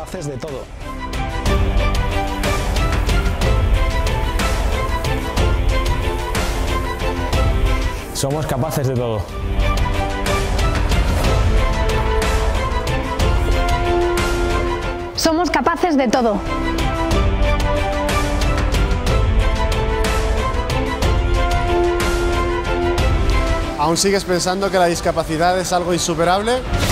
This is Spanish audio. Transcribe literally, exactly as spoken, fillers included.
capaces de todo. Somos capaces de todo. Somos capaces de todo. ¿Aún sigues pensando que la discapacidad es algo insuperable?